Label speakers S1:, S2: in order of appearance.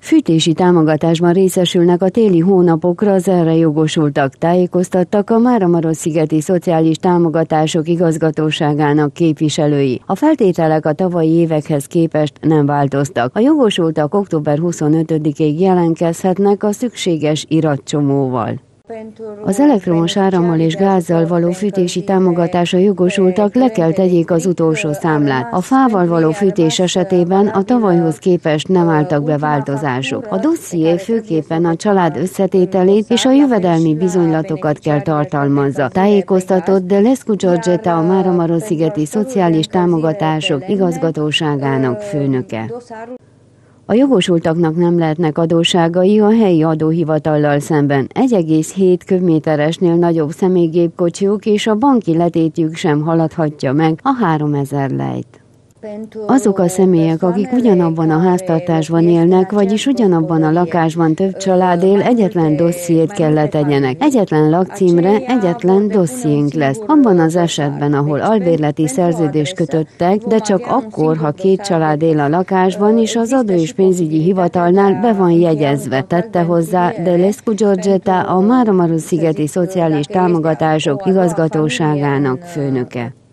S1: Fűtési támogatásban részesülnek a téli hónapokra az erre jogosultak, tájékoztattak a Máramarosszigeti Szociális Támogatások Igazgatóságának képviselői. A feltételek a tavalyi évekhez képest nem változtak. A jogosultak október 25-ig jelentkezhetnek a szükséges iratcsomóval. Az elektromos árammal és gázzal való fűtési támogatásra jogosultak le kell tegyék az utolsó számlát. A fával való fűtés esetében a tavalyhoz képest nem álltak be változások. A dosszié főképpen a család összetételét és a jövedelmi bizonylatokat kell tartalmazza. Tájékoztatott Delescu Georgeta, a Máramarosszigeti Szociális Támogatások Igazgatóságának főnöke. A jogosultaknak nem lehetnek adósságai a helyi adóhivatallal szemben. 1,7 köbméteresnél nagyobb személygépkocsijük és a banki letétjük sem haladhatja meg a 3000 lejt. Azok a személyek, akik ugyanabban a háztartásban élnek, vagyis ugyanabban a lakásban több család él, egyetlen dossziét kell letegyenek. Egyetlen lakcímre egyetlen dossziénk lesz. Abban az esetben, ahol albérleti szerződést kötöttek, de csak akkor, ha 2 család él a lakásban, és az adó- és pénzügyi hivatalnál be van jegyezve, tette hozzá Delescu Georgeta, a Máramarosszigeti Szociális Támogatások Igazgatóságának főnöke.